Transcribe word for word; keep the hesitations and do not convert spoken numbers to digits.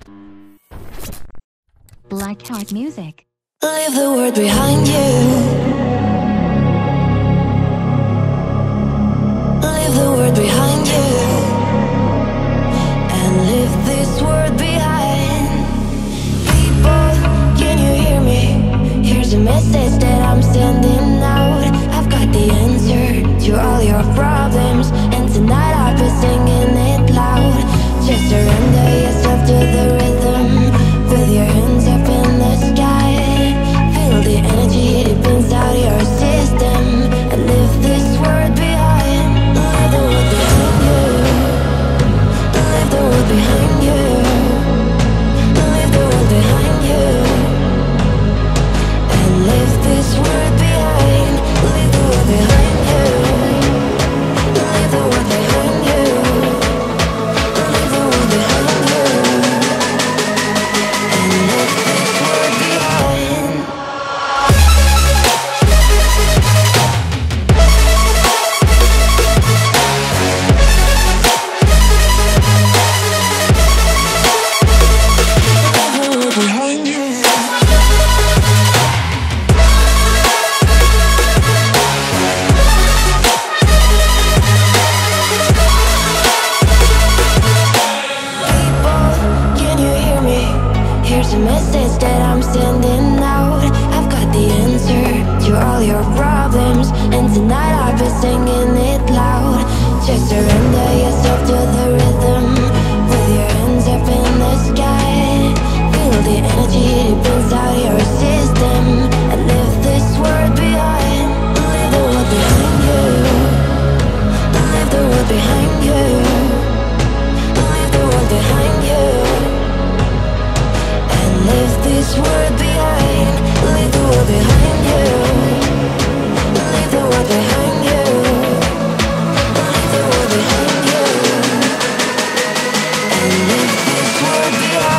Blackheart Music. Leave the world behind you. Leave the world behind you. And leave this world behind. People, can you hear me? Here's a message that I'm sending out. I've got the answer to all your problems, and tonight I'll be singing it loud. Just surrender yourself to the rhythm. With your hands up in the sky, feel the energy deep inside your system, and leave this world behind. Leave the world behind you. Leave the world behind you. Leave the world behind you. And leave this world behind. Leave the world behind you. Leave the world behind you. Leave the world behind you. And leave this world behind. Behind you. People, can you hear me? Here's a message that I'm sending out. I've got the answer to all your problems, and tonight I'll be singing it loud. Just surrender yourself to the rhythm. With your hands up in the sky, feel the energy deep inside your system, and leave this world behind. Leave the world behind you. Leave the world behind you. Leave the world behind you. And leave this world behind. Leave the world behind you. Leave the world behind you. Leave the world behind you. And leave this world behind.